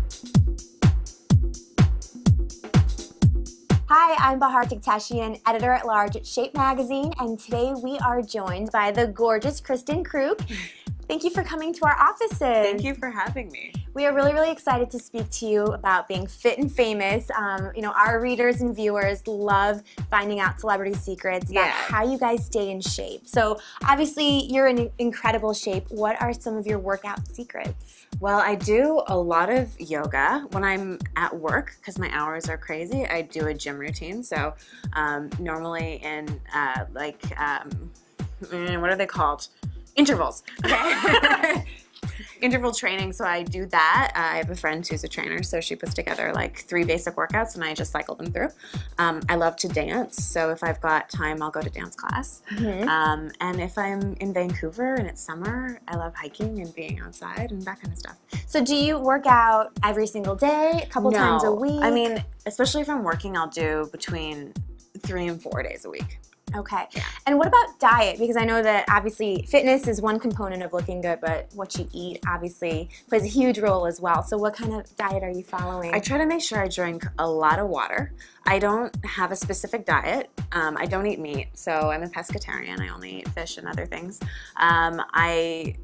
Hi, I'm Bahar Tiktashian, editor-at-large at Shape Magazine, and today we are joined by the gorgeous Kristen Kruk. Thank you for coming to our offices. Thank you for having me. We are really excited to speak to you about being fit and famous. You know, our readers and viewers love finding out celebrity secrets about how you guys stay in shape. So obviously you're in incredible shape. What are some of your workout secrets? Well, I do a lot of yoga when I'm at work because my hours are crazy. I do a gym routine. So normally in what are they called? Intervals. Okay. Interval training, so I do that. I have a friend who's a trainer, so she puts together like 3 basic workouts and I just cycle them through. I love to dance, so if I've got time, I'll go to dance class. And if I'm in Vancouver and it's summer, I love hiking and being outside and that kind of stuff. So do you work out every single day, a couple times a week? I mean, especially if I'm working, I'll do between 3 and 4 days a week. Okay. And what about diet? Because I know that obviously fitness is one component of looking good, but what you eat obviously plays a huge role as well. So what kind of diet are you following? I try to make sure I drink a lot of water. I don't have a specific diet. I don't eat meat, so I'm a pescatarian. I only eat fish and other things. I've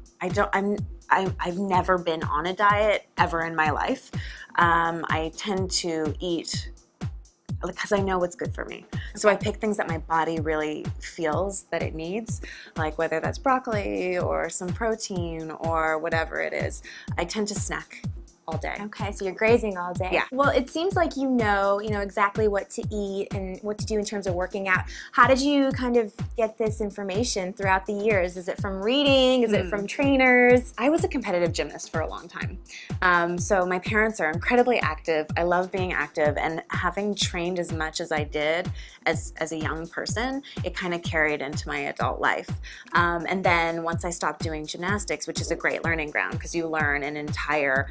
never been on a diet ever in my life. I tend to eat because I know what's good for me. So I pick things that my body really feels that it needs, like whether that's broccoli or some protein or whatever it is. I tend to snack all day. Okay, so you're grazing all day. Yeah. Well, it seems like you know exactly what to eat and what to do in terms of working out. How did you kind of get this information throughout the years? Is it from reading? Is it from trainers? I was a competitive gymnast for a long time. So my parents are incredibly active. I love being active, and having trained as much as I did as a young person, it kind of carried into my adult life. And then once I stopped doing gymnastics, which is a great learning ground because you learn an entire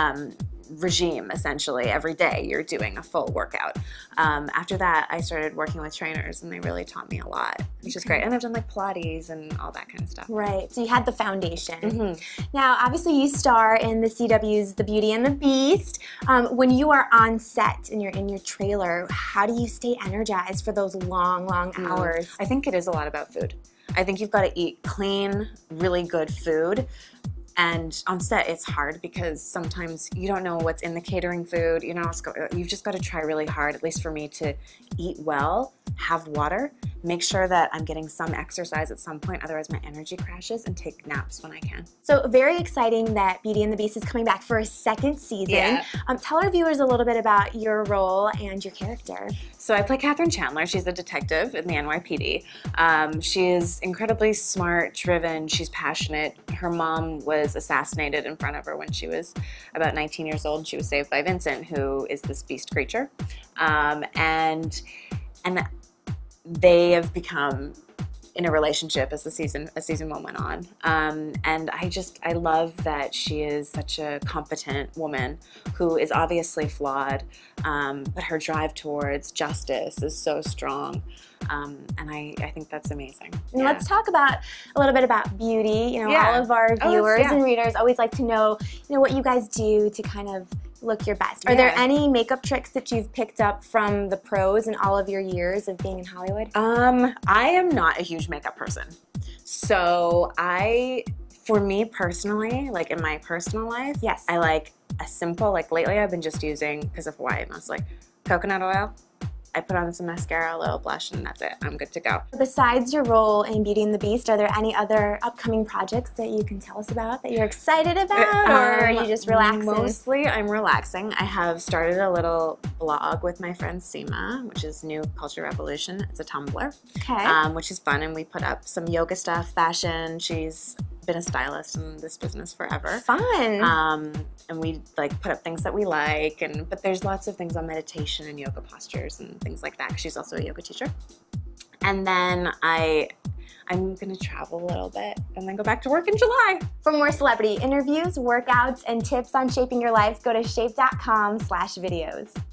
regime essentially every day. You're doing a full workout. After that, I started working with trainers, and they really taught me a lot, which is great. And I've done like Pilates and all that kind of stuff. Right. So you had the foundation. Now, obviously, you star in the CW's The Beauty and the Beast. When you are on set and you're in your trailer, how do you stay energized for those long hours? I think it is a lot about food. I think you've got to eat clean, really good food. And on set, it's hard because sometimes you don't know what's in the catering food. You've just got to try really hard, at least for me, to eat well, have water, make sure that I'm getting some exercise at some point, otherwise my energy crashes, and take naps when I can. So very exciting that Beauty and the Beast is coming back for a 2nd season. Yeah. Tell our viewers a little bit about your role and your character. So I play Catherine Chandler. She's a detective in the NYPD. She is incredibly smart, driven, she's passionate. Her mom was assassinated in front of her when she was about 19 years old. She was saved by Vincent, who is this beast creature. And they have become in a relationship as season 1 went on. And I love that she is such a competent woman who is obviously flawed, but her drive towards justice is so strong. And I think that's amazing. And let's talk a little bit about beauty. All of our viewers and readers always like to know, what you guys do to kind of look your best. Are there any makeup tricks that you've picked up from the pros in all of your years of being in Hollywood? I am not a huge makeup person. So for me personally, like in my personal life, I like a simple, like lately I've been just using, because of Hawaii, mostly coconut oil. I put on some mascara, a little blush, and that's it. I'm good to go. Besides your role in Beauty and the Beast, are there any other upcoming projects that you can tell us about that you're excited about, or are you just relaxing? Mostly I'm relaxing. I have started a little blog with my friend Seema, which is New Culture Revolution. It's a Tumblr, which is fun, and we put up some yoga stuff, fashion. She's been a stylist in this business forever. Fun. And we like put up things that we like, but there's lots of things on meditation and yoga postures and things like that, because she's also a yoga teacher. And then I'm gonna travel a little bit and then go back to work in July. For more celebrity interviews, workouts, and tips on shaping your life, go to shape.com/videos.